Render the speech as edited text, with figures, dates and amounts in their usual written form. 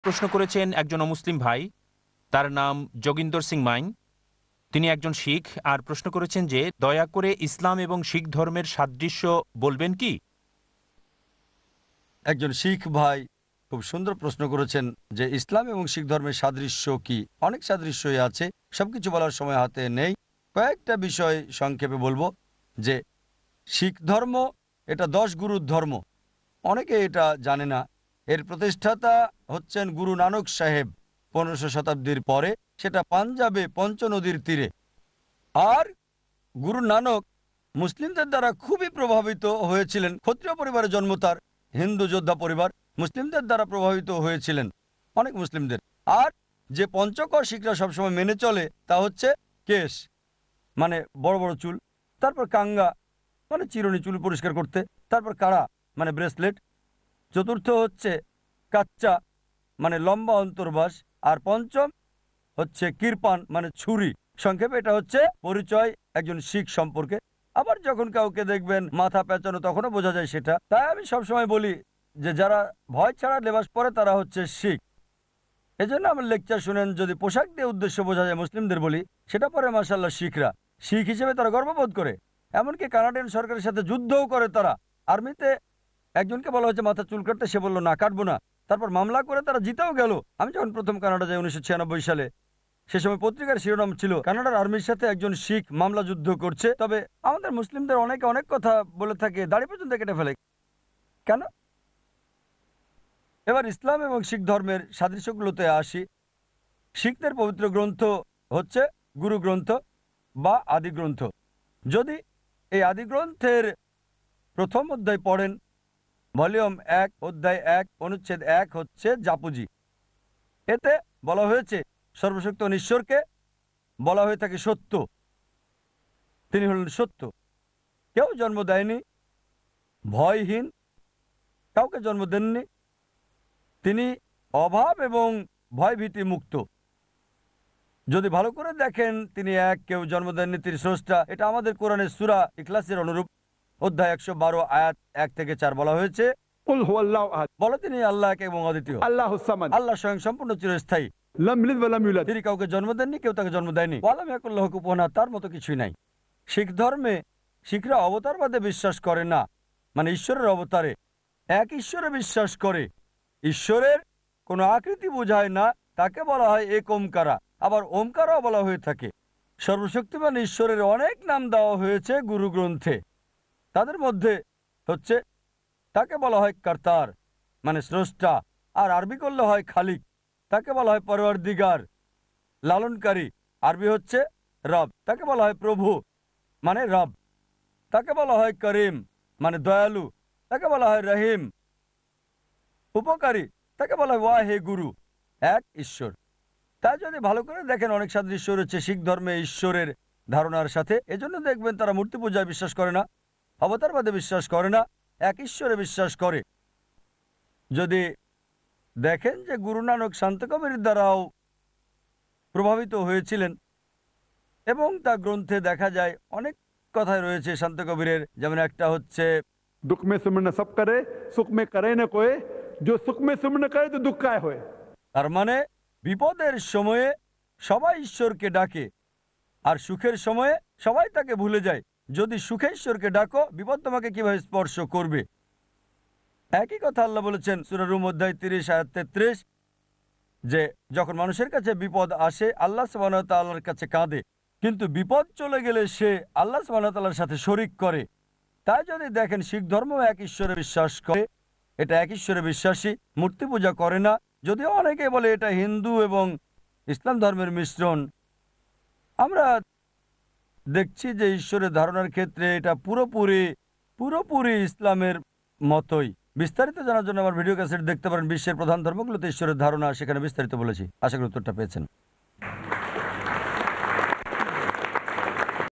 প্রশ্ন করেছেন একজন অমুসলিম ভাই, তার নাম যোগিন্দর সিং মাইন। তিনি একজন শিখ আর প্রশ্ন করেছেন যে দয়া করে ইসলাম এবং শিখ ধর্মের সাদৃশ্য বলবেন কি। একজন শিখ ভাই খুব সুন্দর প্রশ্ন করেছেন যে ইসলাম এবং শিখ ধর্মের সাদৃশ্য কি। অনেক সাদৃশ্যই আছে, সবকিছু বলার সময় হাতে নেই। কয়েকটা বিষয় সংক্ষেপে বলবো যে শিখ ধর্ম এটা 10 গুরুর ধর্ম। অনেকে এটা জানে না। এর প্রতিষ্ঠাতা হচ্ছেন গুরু নানক সাহেব 1500 শতাব্দীর পরে। সেটা পাঞ্জাবে পঞ্চনদীর তীরে। আর গুরু নানক মুসলিমদের দ্বারা খুবই প্রভাবিত হয়েছিলেন। ক্ষত্রিয় পরিবারে জন্ম তার, হিন্দু যোদ্ধা পরিবার, মুসলিমদের দ্বারা প্রভাবিত হয়েছিলেন অনেক মুসলিমদের। আর যে পঞ্চকর শিখরা সবসময় মেনে চলে তা হচ্ছে কেশ, মানে বড় বড় চুল, তারপর কাঙ্গা মানে চিরুনি, চুল পরিষ্কার করতে, তারপর কাড়া মানে ব্রেসলেট, চতুর্থ হচ্ছে কাচ্চা মানে লম্বা অন্তর্বাস, আর পঞ্চম হচ্ছে কিরপান মানে ছুরি। সংক্ষেপে এটা হচ্ছে পরিচয় একজন শিখ সম্পর্কে। আবার যখন কাউকে দেখবেন মাথা পেঁচানো তখনও বোঝা যায় সেটা। তাই আমি সবসময় বলি যে যারা ভয় ছাড়া লেবাস পরে তারা হচ্ছে শিখ। এজন্য আমার লেকচার শুনেন, যদি পোশাক দিয়ে উদ্দেশ্য বোঝা যায় মুসলিমদের বলি, সেটা পরে মাশাআল্লাহ শিখরা। শিখ হিসেবে তারা গর্ববোধ করে। এমনকি কানাডিয়ান সরকারের সাথে যুদ্ধও করে তারা। আর্মিতে একজনকে বলা হয়েছে মাথা চুল কাটতে, সে বলল না কাটবো না। তারপর মামলা করে তারা জিতেও গেল। আমি যখন প্রথম কানাডা যাই 1996 সালে, সে সময় পত্রিকার শিরোনাম ছিল কানাডার আর্মির সাথে একজন শিখ মামলা যুদ্ধ করছে। তবে আমাদের মুসলিমদের অনেকে অনেক কথা বলে থাকে, দাড়ি পর্যন্ত কেটে ফেলে। কেন? এবার ইসলাম এবং শিখ ধর্মের সাদৃশ্যগুলোতে আসি। শিখদের পবিত্র গ্রন্থ হচ্ছে গুরু গ্রন্থ বা আদি গ্রন্থ। যদি এই আদি গ্রন্থের প্রথম অধ্যায় পড়েন, ভলিউম 1 অধ্যায় 1 অনুচ্ছেদ 1 হচ্ছে জাপুজি। এতে বলা হয়েছে সর্বশক্ত ঈশ্বরকে বলা হয়ে থাকে সত্য। তিনি হলেন সত্য। কেউ জন্ম দেয়নি ভয়হীন, কাউকে জন্ম দেননি। তিনি অভাব এবং ভয়ভীতি মুক্ত। যদি ভালো করে দেখেন তিনি এক, কেউ জন্ম দেননি, তিনি স্রষ্টা। এটা আমাদের কোরআনের সূরা ইখলাসের অনুরূপ। অধ্যায় 112 আয়াত 1 থেকে 4 বলা হয়েছে কুল হুয়াল্লাহু আহাদ, বলো তিনি আল্লাহ এক এবং অদ্বিতীয়। আল্লাহুস সামাদ, আল্লাহ স্বয়ং সম্পূর্ণ চিরস্থায়ী। লাম ইয়ালিদ ওয়া লাম ইউলাদ। তিনি কাউকে জন্ম দেননি, কেউ তাকে জন্ম দেয়নি। ওয়ালাম ইয়াকুল লাহু কুফুয়ান আহাদ, তার মতো কিছুই নাই। শিখ ধর্মে শিখরা অবতারবাদে বিশ্বাস করে না, মানে ঈশ্বরের অবতারে। এক ঈশ্বরে বিশ্বাস করে। ঈশ্বরের কোনো আকৃতি বোঝায় না, তাকে বলা হয় এক ওমকারা। আবার ওমকারাও বলা হয়ে থাকে। সর্বশক্তিমান ঈশ্বরের অনেক নাম দেওয়া হয়েছে গুরু গ্রন্থে। তাদের মধ্যে হচ্ছে তাকে বলা হয় কর্তার মানে স্রষ্টা, আর আরবি করলে হয় খালিক। তাকে বলা হয় পরওয়ারদিগার লালনকারী, আরবি হচ্ছে রব। তাকে বলা হয় প্রভু মানে রব। তাকে বলা হয় করিম মানে দয়ালু। তাকে বলা হয় রহিম উপকারী। তাকে বলা হয় ওয়া হে গুরু, এক ঈশ্বর। তাই যদি ভালো করে দেখেন অনেক সাদৃশ্য রয়েছে শিখ ধর্মে ঈশ্বরের ধারণার সাথে। এজন্য দেখবেন তারা মূর্তি পূজায় বিশ্বাস করে না, অবতারবাদে বিশ্বাস করে না, এক ঈশ্বরে বিশ্বাস করে। যদি দেখেন যে গুরু নানক শান্ত কবির দ্বারাও প্রভাবিত হয়েছিলেন এবং তা গ্রন্থে দেখা যায় অনেক কথাই রয়েছে শান্ত কবিরের। যেমন একটা হচ্ছে दुख में सुमन सब करे, सुख में करे न कोई, जो सुख में सुमन करे तो दुख काय होए। তার মানে বিপদের সময়ে সবাই ঈশ্বরকে ডাকে, আর সুখের সময়ে সবাই তাকে ভুলে যায়। যদি সুখে ঈশ্বরকে ডাকো, বিপদ তোমাকে কিভাবে স্পর্শ করবে। একই কথা আল্লাহ বলেছেন সূরা রুম অধ্যায় 30 আয়াত 33 যে যখন মানুষের কাছে বিপদ আসে আল্লাহ সুবহানাহু ওয়া তাআলার কাছে কাঁদে, কিন্তু বিপদ চলে গেলে সে আল্লাহ সুবহানাহু ওয়া তাআলার সাথে শরিক করে। তাই যদি দেখেন শিখ ধর্ম এক ঈশ্বরে বিশ্বাস করে, এটা এক ঈশ্বরে বিশ্বাসী, মূর্তি পূজা করে না। যদিও অনেকে বলে এটা হিন্দু এবং ইসলাম ধর্মের মিশ্রণ। আমরা দেখছি যে ঈশ্বরের ধারণার ক্ষেত্রে এটা পুরোপুরি পুরোপুরি ইসলামের মতোই। বিস্তারিত জানার জন্য আমার ভিডিও ক্যাসেট দেখতে পারেন। বিশ্বের প্রধান ধর্মগুলোতে ঈশ্বরের ধারণা, সেখানে বিস্তারিত বলেছি। আশা করি উত্তরটা পেয়েছেন।